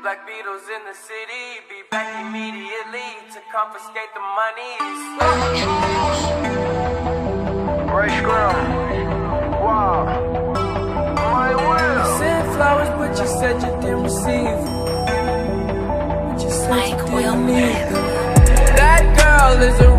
Black Beatles in the city, be back immediately to confiscate the money. Ray Scrum. Wow. My will. You sent flowers, but you said you didn't receive. But you said you didn't need them. That girl is a